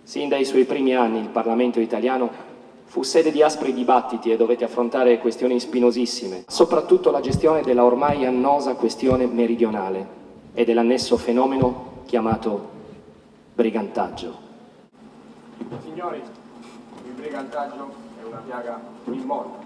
Sin dai suoi primi anni il Parlamento italiano fu sede di aspri dibattiti e dovette affrontare questioni spinosissime, soprattutto la gestione della ormai annosa questione meridionale e dell'annesso fenomeno chiamato brigantaggio. Signori, il brigantaggio è una piaga immorta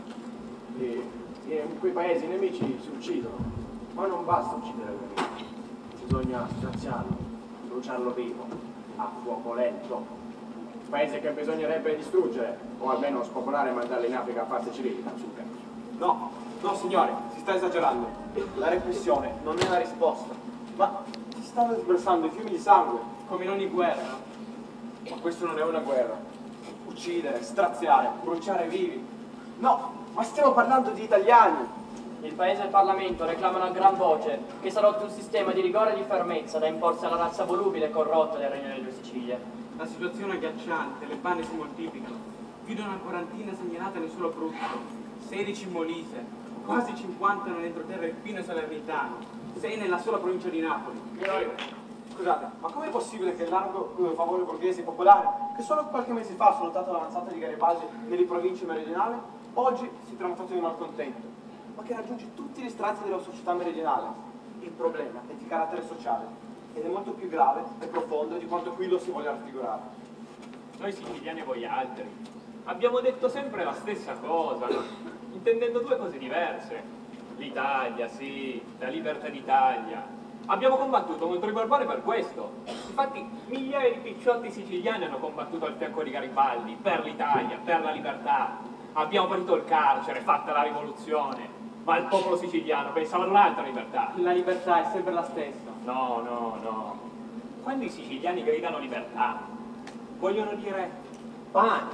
e in quei paesi i nemici si uccidono, ma non basta uccidere il nemico, bisogna straziarlo, bruciarlo vivo, a fuoco lento. Un paese che bisognerebbe distruggere, o almeno spopolare e mandarlo in Africa a farsi civili, sul tempo. No, no signore, si sta esagerando. La repressione non è la risposta, ma si stanno sversando i fiumi di sangue, come in ogni guerra. Ma questo non è una guerra. Uccidere, straziare, bruciare vivi. No, ma stiamo parlando di italiani. Il paese e il Parlamento reclamano a gran voce che sarà un sistema di rigore e di fermezza da imporsi alla razza volubile e corrotta del Regno delle Due Sicilie. La situazione è agghiacciante, le bande si moltiplicano. Più di una quarantina segnalate nel solo Abruzzo, 16 in Molise, quasi 50 nell'entroterra Irpino e Salernitano, 6 nella sola provincia di Napoli. Scusate, ma com'è possibile che il largo favore borghese popolare, che solo qualche mese fa ha notato l'avanzata di Garibaldi nelle province meridionali, oggi si è tramuttato in malcontento, ma che raggiunge tutti gli strati della società meridionale? Il problema è di carattere sociale ed è molto più grave e profondo di quanto qui lo si voglia raffigurare. Noi siciliani e voi altri abbiamo detto sempre la stessa cosa, intendendo due cose diverse. L'Italia, sì, la libertà d'Italia. Abbiamo combattuto contro i Borbone per questo. Infatti migliaia di picciotti siciliani hanno combattuto al fianco di Garibaldi per l'Italia, per la libertà. Abbiamo partito il carcere, fatta la rivoluzione. Ma il popolo siciliano pensava ad un'altra libertà. La libertà è sempre la stessa. No, no, no. Quando i siciliani gridano libertà, vogliono dire pane.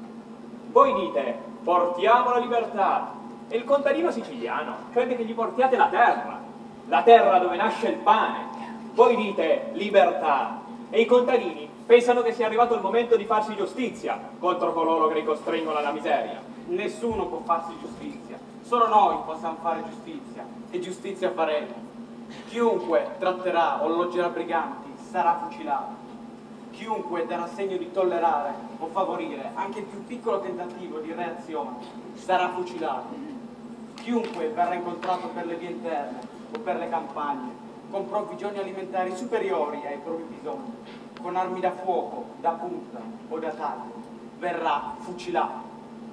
Voi dite, portiamo la libertà. E il contadino siciliano crede che gli portiate la terra dove nasce il pane. Voi dite libertà. E i contadini pensano che sia arrivato il momento di farsi giustizia contro coloro che li costringono alla miseria. Nessuno può farsi giustizia, solo noi possiamo fare giustizia, e giustizia faremo. Chiunque tratterà o alloggerà briganti sarà fucilato. Chiunque darà segno di tollerare o favorire anche il più piccolo tentativo di reazione sarà fucilato. Chiunque verrà incontrato per le vie interne o per le campagne con provvigioni alimentari superiori ai propri bisogni, con armi da fuoco, da punta o da taglio, verrà fucilato.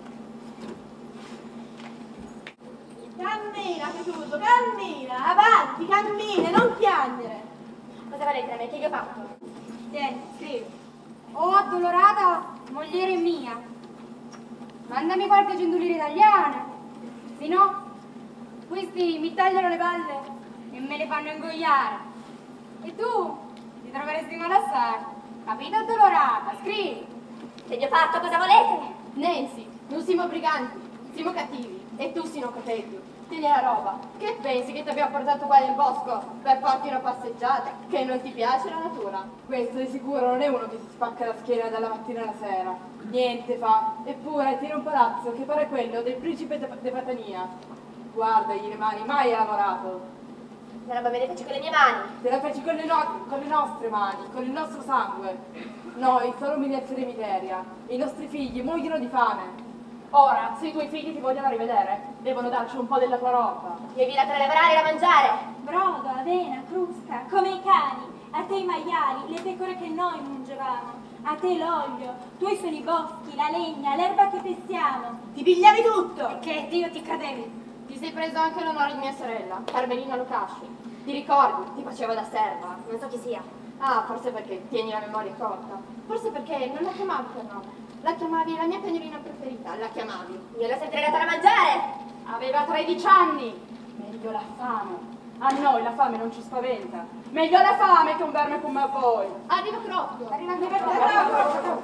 Cammina, Petuso, cammina, avanti, cammina, non piangere. Cosa volete da me? Che vi ho fatto? Tieni, scrivi. O addolorata mogliere mia. Mandami qualche cendulina italiana. Se no, questi mi tagliano le palle e me le fanno ingoiare. E tu ti troveresti male assai. Capito, addolorata? Scrivi. Che vi ho fatto? Cosa volete? Nancy, non siamo briganti, siamo cattivi. E tu siamo capelli. Tieni la roba. Che pensi che ti abbiamo portato qua nel bosco per farti una passeggiata? Che non ti piace la natura? Questo di sicuro non è uno che si spacca la schiena dalla mattina alla sera. Niente fa. Eppure tiene un palazzo che pare quello del principe de Patania. Guardagli le mani, mai ha lavorato. La roba me la faccio con le mie mani. Te la feci con le nostre mani, con il nostro sangue. Noi solo miniature di miseria. I nostri figli muoiono di fame. Ora, se i tuoi figli ti vogliono rivedere, devono darci un po' della tua roba. Io vi datela da lavorare e da mangiare. Brodo, avena, crusca, come i cani. A te i maiali, le pecore che noi mungevamo. A te l'olio, tuoi sono i boschi, la legna, l'erba che pestiamo. Ti pigliavi tutto! Perché Dio ti credevi. Ti sei preso anche l'onore di mia sorella, Carmelina Lucasci. Ti ricordi? Ti faceva da serva. Non so chi sia. Ah, forse perché tieni la memoria corta. Forse perché non la chiamavi per nome. La chiamavi la mia cagnolina preferita, la chiamavi. Io la sentirei data da mangiare. Aveva 13 anni. Meglio la fame. A noi la fame non ci spaventa. Meglio la fame che un verme come voi. Arriva Crocchio. Arriva Crocchio.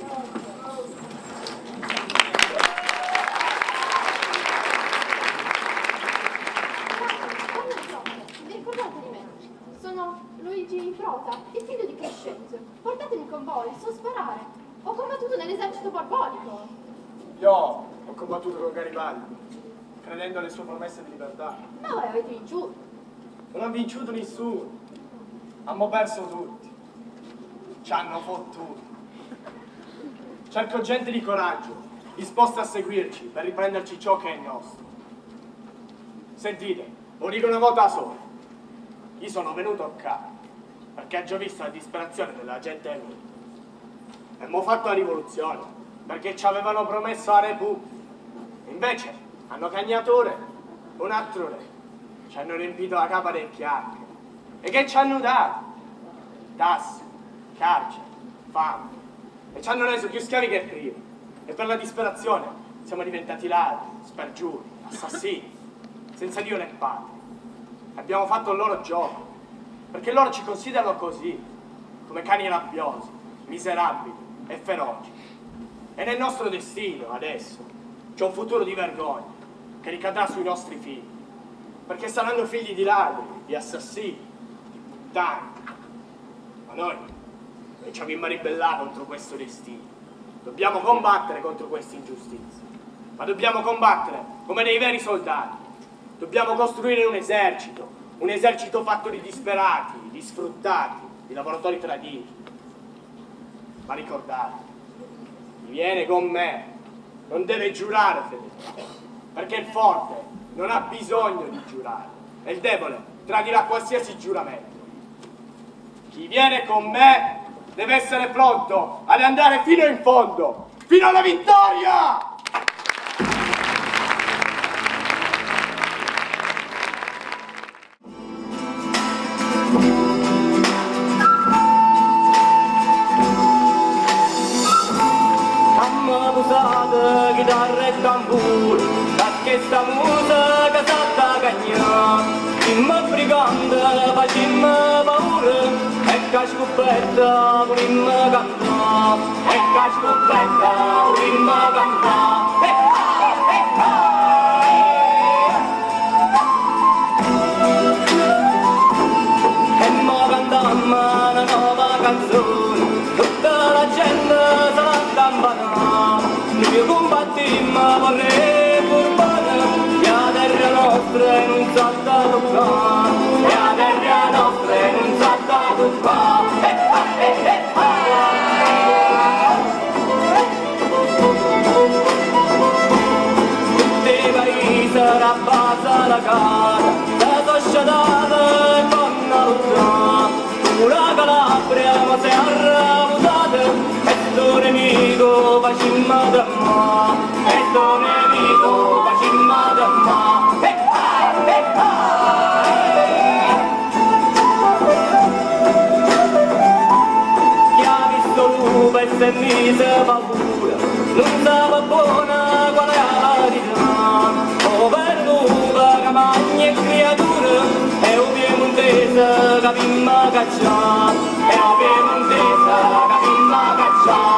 Vi ricordate di me? Sono Luigi Frota, il figlio di Crescenzo. Portatemi con voi, so sparare. Ho combattuto nell'esercito borbonico. Io ho combattuto con Garibaldi, credendo alle sue promesse di libertà. Ma voi avete vinciuto. Non ha vinciuto nessuno. Abbiamo perso tutti. Ci hanno fottuto. Cerco gente di coraggio, disposta a seguirci per riprenderci ciò che è nostro. Sentite, lo dico una volta sola. Io sono venuto qua perché ho già visto la disperazione della gente mia. E mi ho fatto la rivoluzione perché ci avevano promesso la Repubblica. Invece hanno cagnato un altro re. Ci hanno riempito la capa del chiacchiere. E che ci hanno dato? Tasse, carcere, fame. E ci hanno reso più schiavi che prima. E per la disperazione siamo diventati ladri, spergiuri, assassini, senza Dio né patria. Abbiamo fatto il loro gioco, perché loro ci considerano così, come cani rabbiosi, miserabili e feroci. E nel nostro destino, adesso, c'è un futuro di vergogna che ricadrà sui nostri figli, perché saranno figli di ladri, di assassini, di puttani. Ma noi ci abbiamo ribellato contro questo destino. Dobbiamo combattere contro queste ingiustizie, ma dobbiamo combattere come dei veri soldati. Dobbiamo costruire un esercito fatto di disperati, di sfruttati, di lavoratori traditi. Ma ricordate, chi viene con me non deve giurare fedeltà, perché il forte non ha bisogno di giurare e il debole tradirà qualsiasi giuramento. Chi viene con me deve essere pronto ad andare fino in fondo, fino alla vittoria! Chitarra e tamburo, perché sta musica s'atta cagnà. Imma brigante facimmo paura, e che scoppetta volimmo cantà, e che scoppetta volimmo cantà. E mo cantammo una nuova canzone, tutta la gente se la campanà. Noi combattimmo vorrei furbare, la terra nostra non sa da toccare, la terra nostra non sa da toccare. Tutti i paesi rabbassa la cara, la società con la lotta, una Calabria ma si è arrabutata. Questo nemico facimmo da mo', questo nemico facimmo da mo'. Chi ha visto lupo e si è mise paura, non sapeva buona qual è la verità. Povero lupo che mangia e creatura, è un piemontese che vimmo cacciare, è un piemontese che vimmo cacciare.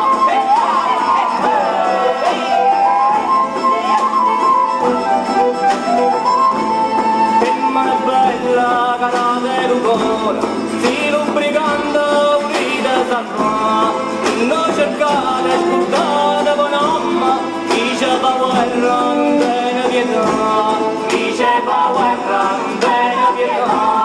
Bella canale d'ugora, si lubricante unita salva, non cercate ascoltate con mamma, diceva guerra non tiene pietà, diceva guerra non tiene pietà.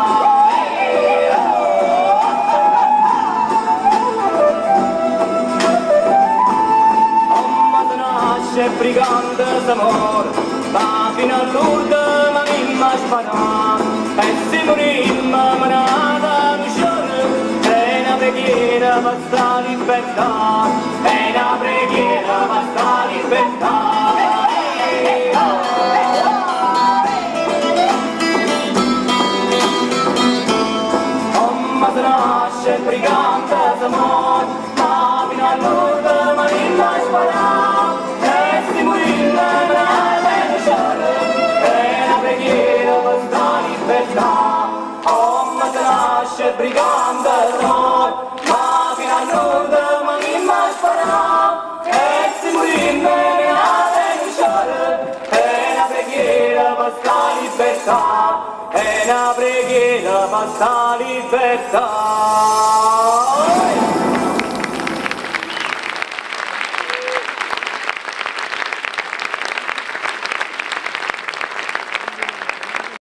Mamma se nasce brigante s'amore, ma fino all'urda ma mimma sparà. E se morimmo manata l'usciore, è una preghiera per sta libertà, è una preghiera per sta libertà. Mamma se nasce brigante s'amore, ma fino all'urda ma mimma sparà. E se morimmo manata l'usciore, è una preghiera per sta libertà. Oh, ma se nasce brigante d'amore, ma fino a nord ma mimma sparà. E se morimmo menate in sciore, è una preghiera per sta libertà, è una preghiera per sta libertà.